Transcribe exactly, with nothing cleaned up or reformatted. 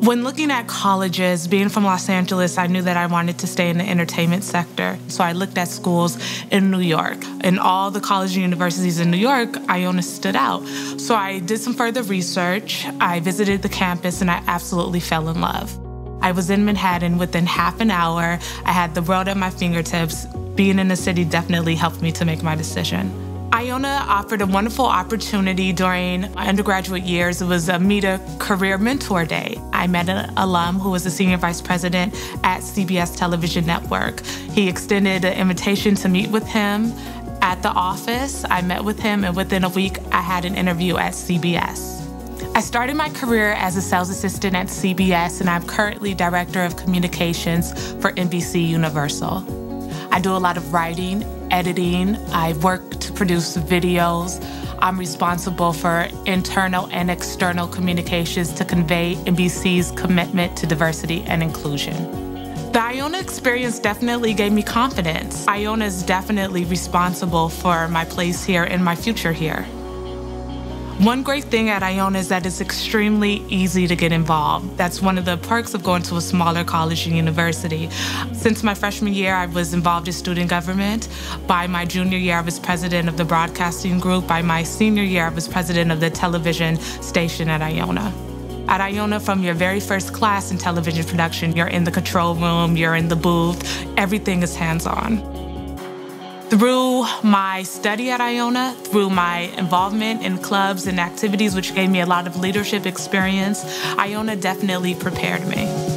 When looking at colleges, being from Los Angeles, I knew that I wanted to stay in the entertainment sector. So I looked at schools in New York. In all the colleges and universities in New York, Iona stood out. So I did some further research. I visited the campus and I absolutely fell in love. I was in Manhattan within half an hour. I had the world at my fingertips. Being in the city definitely helped me to make my decision. Iona offered a wonderful opportunity during my undergraduate years. It was a Meet a Career Mentor Day. I met an alum who was the senior vice president at C B S Television Network. He extended an invitation to meet with him at the office. I met with him, and within a week, I had an interview at C B S. I started my career as a sales assistant at C B S, and I'm currently director of communications for N B C Universal. I do a lot of writing, editing. I work to produce videos. I'm responsible for internal and external communications to convey N B C's commitment to diversity and inclusion. The Iona experience definitely gave me confidence. Iona is definitely responsible for my place here and my future here. One great thing at Iona is that it's extremely easy to get involved. That's one of the perks of going to a smaller college and university. Since my freshman year, I was involved in student government. By my junior year, I was president of the broadcasting group. By my senior year, I was president of the television station at Iona. At Iona, from your very first class in television production, you're in the control room, you're in the booth, everything is hands-on. Through my study at Iona, through my involvement in clubs and activities, which gave me a lot of leadership experience, Iona definitely prepared me.